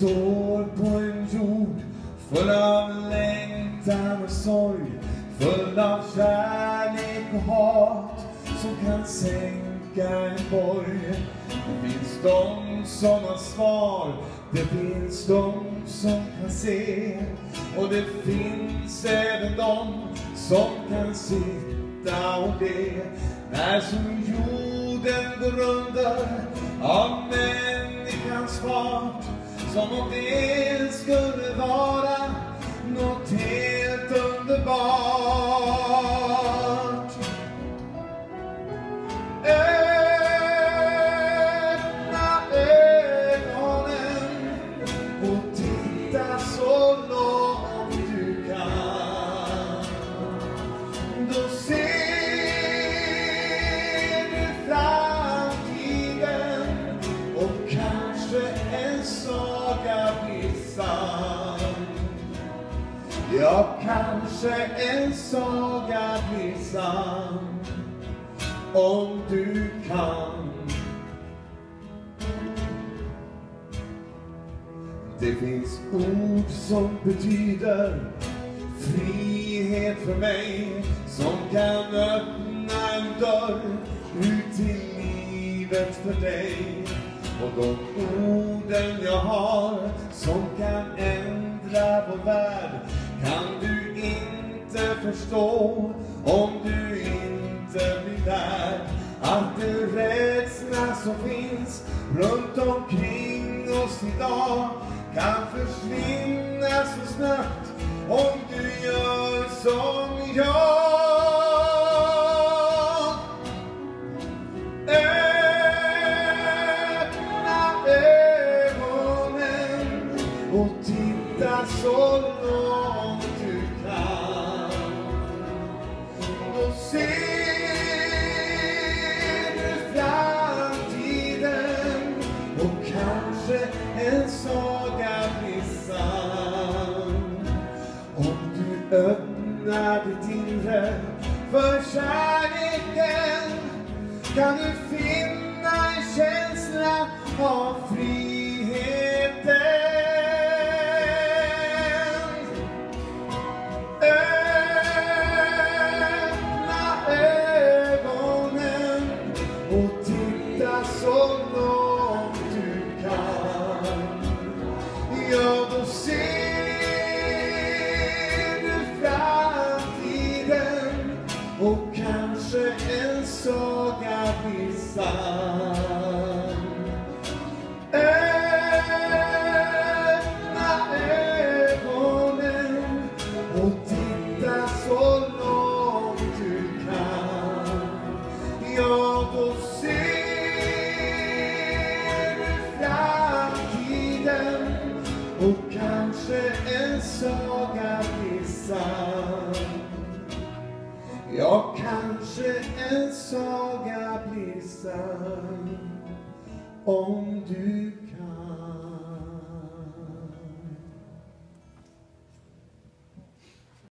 står på en jord full av längtan och sorg, full av kärlek och hat som kan sänka en borg. Det finns de som har svar, det finns de som kan se, och det finns även de som kan sitta och be. När som jorden går under av människans fart, som om det skulle vara något helt underbart. Öppna ögonen och titta så långt du kan. Då ser du framtiden och kanske en saga blir sann. Ja, kanske en saga blir sann om du kan. Det finns ord som betyder frihet för mig, som kan öppna en dörr ut till livet för dig. Och de orden jag har som kan ändra vår värld kan du inte förstå om du inte blir där. Att den rädsla som finns runt omkring oss idag kan försvinna så snabbt om du gör som jag. Öppna ögonen och titta så långt du kan. Då ser du framtiden och kanske en saga blir sann. Om du öppnar ditt inre för kärleken kan du finna en känsla av friheten. Öppna ögonen och titta så långt du kan. Ja, då ser du framtiden och kanske en saga blir sann. Öppna ögonen och titta så långt du kan. Ja, då ser du framtiden och kanske en saga blir sann. Ja, kanske en saga blir sann om du